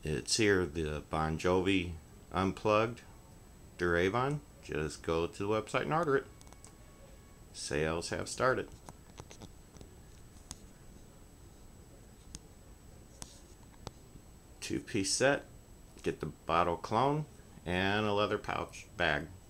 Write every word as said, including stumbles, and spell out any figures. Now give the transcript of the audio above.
It's here, the Bon Jovi Unplugged through Avon. Just go to the website and order it. Sales have started. Two-piece set. Get the bottle clone and a leather pouch bag.